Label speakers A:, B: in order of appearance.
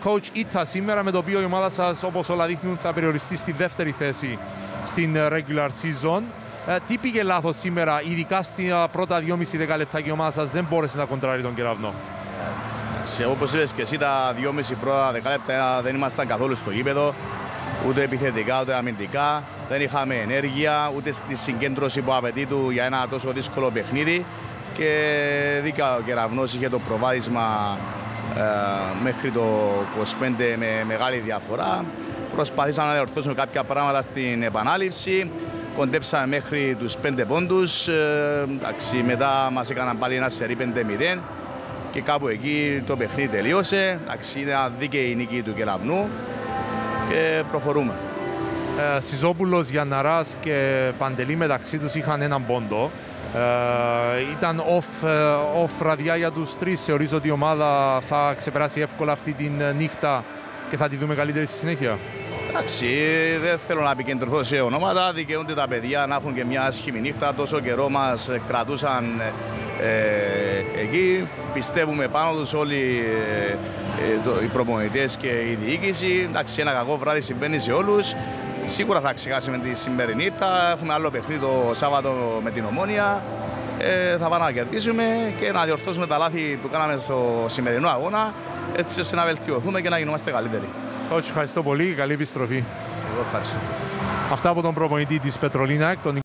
A: coach ήττα σήμερα, με το οποίο η ομάδα σας, όπως όλα δείχνουν, θα περιοριστεί στη δεύτερη θέση στην regular season. Τι πήγε λάθος σήμερα, ειδικά στα πρώτα 2,5 δεκαλεπτά και η ομάδα σας δεν μπόρεσε να κοντράρει τον κεραυνό?
B: Όπως είπες και εσύ, τα 2,5 πρώτα δεκάλεπτα δεν ήμασταν καθόλου στο γήπεδο, ούτε επιθετικά ούτε αμυντικά. Δεν είχαμε ενέργεια, ούτε στη συγκέντρωση που απαιτείται για ένα τόσο δύσκολο παιχνίδι. Και δίκα ο Κεραυνός είχε το προβάδισμα μέχρι το 25 με μεγάλη διαφορά. Προσπαθήσαμε να διορθώσουμε κάποια πράγματα στην επανάληψη. Κοντέψαμε μέχρι τους 5 πόντους. Μετά μας έκαναν πάλι ένα σερί 5-0. Και κάπου εκεί το παιχνίδι τελείωσε. Είναι δίκαιη η νίκη του Κεραυνού και προχωρούμε.
A: Σιζόπουλος, Γιανναράς και Παντελή μεταξύ τους είχαν έναν πόντο. Ήταν off βραδιά για τους τρεις. Θεωρείς ότι η ομάδα θα ξεπεράσει εύκολα αυτή τη νύχτα και θα τη δούμε καλύτερη στη συνέχεια?
B: Εντάξει, δεν θέλω να επικεντρωθώ σε ονόματα. Δικαιούνται τα παιδιά να έχουν και μια άσχημη νύχτα. Τόσο καιρό μας κρατούσαν εκεί. Πιστεύουμε πάνω τους όλοι οι προπονητές και η διοίκηση. Εντάξει, ένα κακό βράδυ συμβαίνει σε όλους. Σίγουρα θα ξεχάσουμε τη σημερινή νύχτα. Έχουμε άλλο παιχνίδι το Σάββατο με την Ομόνια. Θα πάμε να κερδίσουμε και να διορθώσουμε τα λάθη που κάναμε στο σημερινό αγώνα, έτσι ώστε να βελτιωθούμε και να γινόμαστε καλύτεροι.
A: Coach, ευχαριστώ πολύ. Καλή επιστροφή.
B: Εγώ ευχαριστώ.
A: Αυτά από τον προπονητή της Petrolinac, τον